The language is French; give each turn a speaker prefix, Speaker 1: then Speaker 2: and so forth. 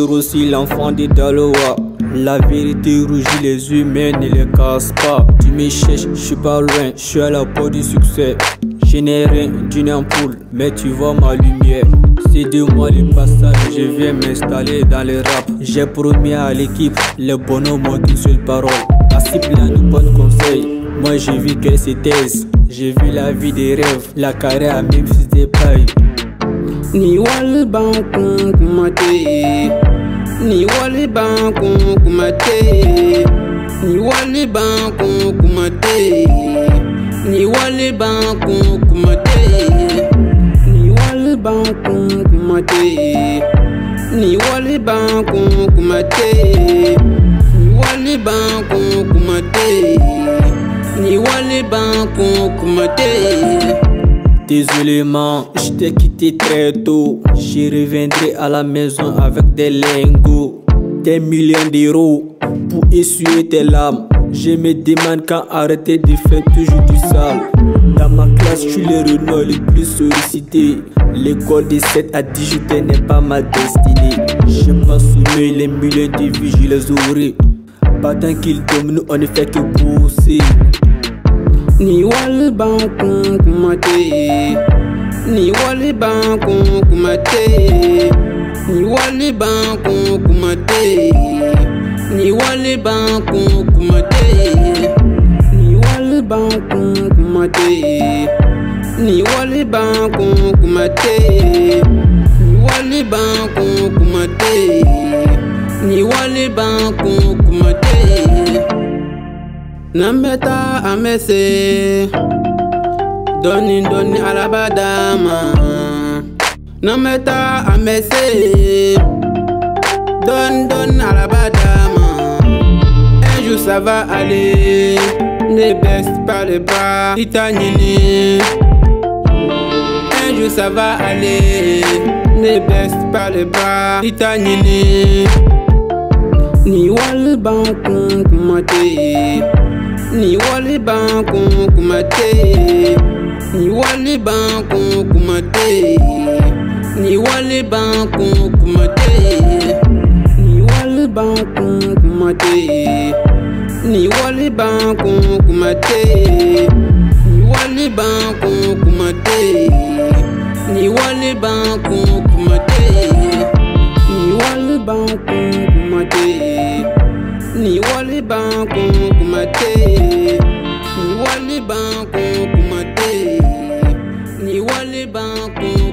Speaker 1: aussi l'enfant de Daloa. La vérité rougit les yeux mais ne les casse pas. Tu me cherches, je suis pas loin, je suis à la porte du succès. Je n'ai rien d'une ampoule, mais tu vois ma lumière. C'est de moi le passage, je viens m'installer dans le rap. J'ai promis à l'équipe, les bonhommes ont qu'une seule parole. Assis plein de bonnes conseils, moi j'ai vu qu'elle se taise. J'ai vu la vie des rêves, la carrière à Memphis des pailles.
Speaker 2: Ni wali bankun kumate, ni wali bankun kumate, ni wali bankun kumate, ni wali bankun kumate, ni wali bankun kumate, ni wali bankun kumate, ni wali bankun kumate, ni wali bankun kumate.
Speaker 1: Désolé man, je t'ai quitté très tôt. Je reviendrai à la maison avec des lingots, des millions d'euros pour essuyer tes larmes. Je me demande quand arrêter de faire toujours du sale. Dans ma classe, je suis le Renault le plus sollicité. L'école de 7 à 18 ans n'est pas ma destinée. J'ai pas soumé les millions de vies, je les aurai. Pas tant qu'ils tombent, nous on ne fait que pousser.
Speaker 2: Ni wali bankun kumate, ni wali bankun kumate, ni wali bankun kumate, ni wali bankun kumate, ni wali bankun kumate, ni wali bankun kumate, ni wali bankun kumate, ni wali bankun kumate. Nambeta amese doni doni alabadama. Nambeta amese don alabadama. Un jour ça va aller, ne baisse pas les bras, Itanini. Un jour ça va aller, ne baisse pas les bras, Itanini. Ni wali bankun kumate, ni wali bankun kumate, ni wali bankun kumate, ni wali bankun kumate, ni wali bankun kumate, ni wali bankun kumate, ni wali bankun kumate, ni wali bankun kumate, ni wali bankun kumate, ni wali bankun kumate, ni wali bankun kumate, ni wali bankun